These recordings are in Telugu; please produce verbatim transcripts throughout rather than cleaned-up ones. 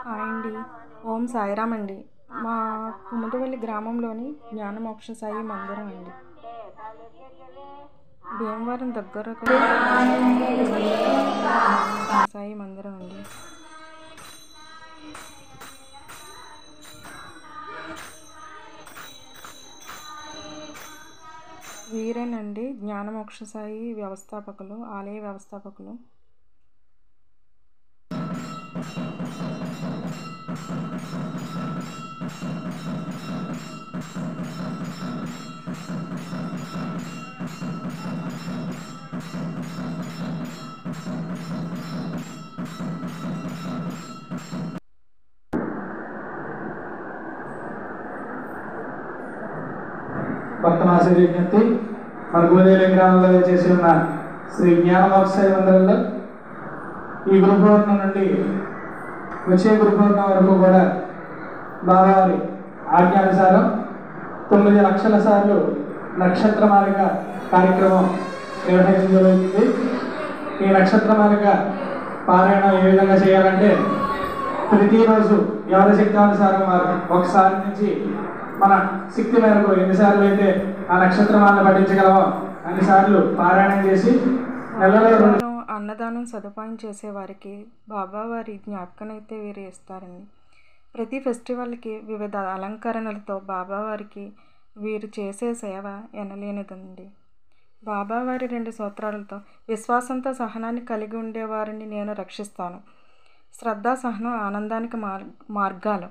హాయ్ అండి. ఓం సాయిరామ్ అండి. మా కుముటవెల్లి గ్రామంలోని జ్ఞానమోక్ష సాయి మందిరం అండి. భీమవరం దగ్గర సాయి మందిరం అండి. వీరేనండి జ్ఞానమోక్ష సాయి వ్యవస్థాపకులు, ఆలయ వ్యవస్థాపకులు. భక్త మాస విజ్ఞప్తి మన గోదేలి గ్రామంలో చేసి ఉన్న శ్రీ జ్ఞానమోక్ష సాయి మందిరంలో ఈ గురు పౌర్ణమి నుండి వచ్చే గురు పౌర్ణమి వరకు కూడా బాబావారి ఆజ్ఞానుసారం తొమ్మిది లక్షల సార్లు నక్షత్ర మార్గ కార్యక్రమం నిర్వహించడం జరుగుతుంది. ఈ నక్షత్ర మార్గ పారాయణం ఏ విధంగా చేయాలంటే ప్రతిరోజు ఎవరి శక్తానుసారం వారు ఒకసారి నుంచి మన శక్తి మేరకు ఎన్నిసార్లు అయితే ఆ నక్షత్రమాలను పఠించగలమో అన్నిసార్లు పారాయణం చేసి నెలలో అన్నదానం సదుపాయం చేసేవారికి బాబావారి జ్ఞాపకనైతే వీరు ఇస్తారండి. ప్రతి ఫెస్టివల్కి వివిధ అలంకరణలతో బాబావారికి వీరు చేసే సేవ ఎనలేనిదండి. బాబావారి రెండు సూత్రాలతో విశ్వాసంతో సహనాన్ని కలిగి ఉండేవారిని నేను రక్షిస్తాను. శ్రద్ధ, సహనం ఆనందానికి మార్గాలు.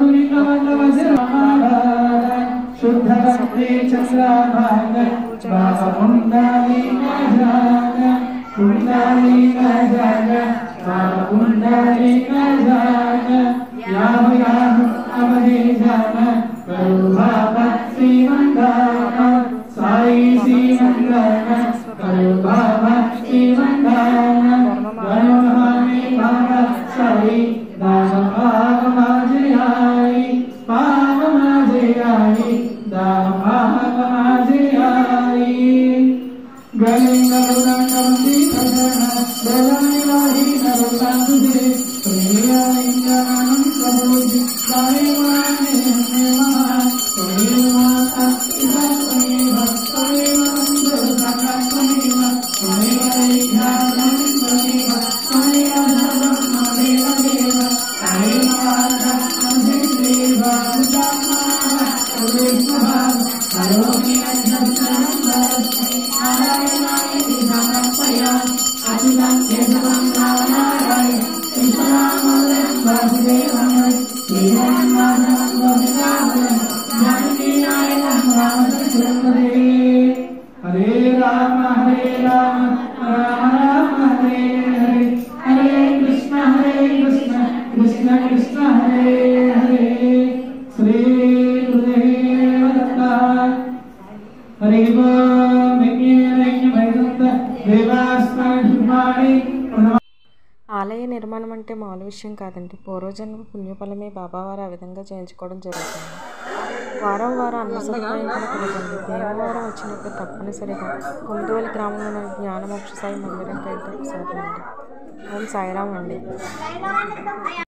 హరే రామ హరే రామ రామ రామ హరే హరే హరే కృష్ణ హరే కృష్ణ కృష్ణ కృష్ణ హరే హరే శ్రీ గురుదేవ దత్త హరి ఓం ఆలయ నిర్మాణం అంటే మామూలు విషయం కాదండి. పూర్వజన్మ పుణ్యఫలమే బాబావారు ఆ విధంగా చేయించుకోవడం జరుగుతుంది. వారం వారం అన్న సదుపాయం కూడా కలగండి. భీమవరం వచ్చినప్పుడు తప్పనిసరిగా కుముటవెల్లి గ్రామంలో జ్ఞానమోక్ష సాయి మందిరంకి అయితే ఒకసారి అండి. ఓం సాయిరామ్ అండి.